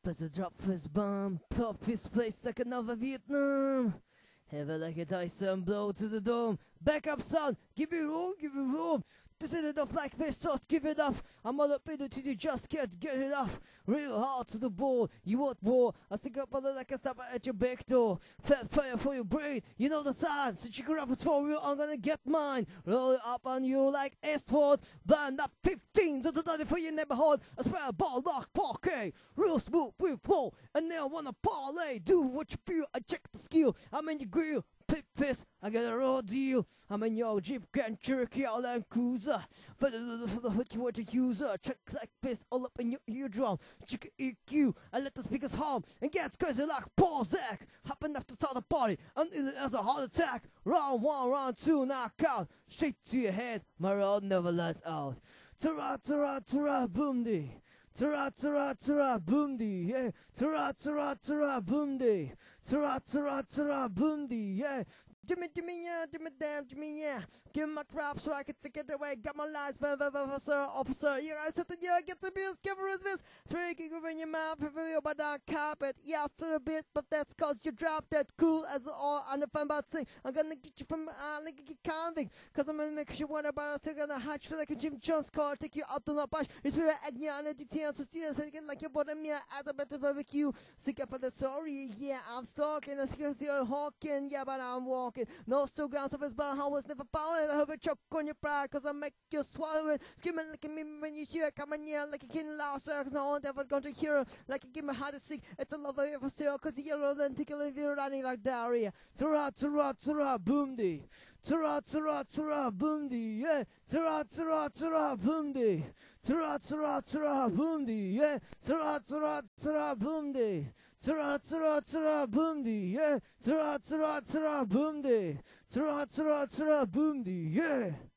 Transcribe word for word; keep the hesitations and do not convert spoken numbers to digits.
As I drop his bomb, pop his place like another Vietnam. Have it like a Dyson blow to the dome. Back up, son, give me room, give me room. This is enough like this, so give it up. I'm all up in it till you just can't get it up. Real hard to the ball, you want more. I stick up on it like a stabber at your back door. Fat fire for your brain, you know the time. Since you grab it for real, I'm gonna get mine. Roll it up on you like Eastwood. Blind up fifteen to the ninety for your neighborhood. I swear a ball like parquet. Real smooth, real flow. And now I wanna parlay. Do what you feel, I check the skill. I'm in your grill. Pit piss, I got a raw deal. I'm in your Jeep Grand Cherokee Outland Cruiser. But the hook you want to use her. Check like piss all up in your eardrum. Check E Q, I let the speakers hum. And gets crazy like Paul Zach. Hopping after start the party, until it has a heart attack. Round one, round two, knockout. Straight to your head, my road never lets out. Ta-ra, ta-ra, ta-ra, boom-dee. Ta-ra, ta-ra, ta-ra, boom-dee, yeah. Ta-ra, ta-ra, ta-ra, boom-dee. Ta-ra, ta-ra, ta-ra, boom-dee, yeah. Jimmy, Jimmy, yeah, Jimmy, damn, Jimmy, yeah. Give me my crap so I can take it away. Got my lights, officer, officer. You guys have to yeah, get the bills, give her his fist. Speaking over in your mouth, prefer about that carpet. Yeah, still a bit, but that's cause you dropped that cool as all on the fun about thing. I'm gonna get you from, uh, like a convict. Cause I'm gonna make you wonder about it. Still gonna hatch for like a Jim Jones car. Take you out to the bush. You spirit agony on the details. So steal so you get like your bottom, yeah, at the better barbecue. Stick up for the sorry, yeah, I'm stalking. I see you hawking, yeah, but I'm walking. No still grounds of his bar, I was never found. I hope a choke on your pride, cause I make you swallow it. Screaming like at me when you hear it coming near, like a kid lost, so no one ever going to hear it. Like a give me heart to sick, it's a love of ever sale, cause the yellow then tickle if you're running like diarrhea. Ta-ra, ta-ra, ta-ra, boom-dee. Ta-ra, ta-ra, ta-ra, boom-dee, yeah. Ta-ra, ta-ra, ta-ra, boom-dee. Ta-ra, ta-ra, ta-ra, boom-dee, yeah. Ta-ra, ta-ra, ta-ra, boom-dee. Ta-ra, ta-ra, ta-ra, boom-dee, yeah. Ta-ra, ta-ra, ta-ra, boom-dee. Ta-ra, ta-ra, ta-ra, boom-dee, yeah.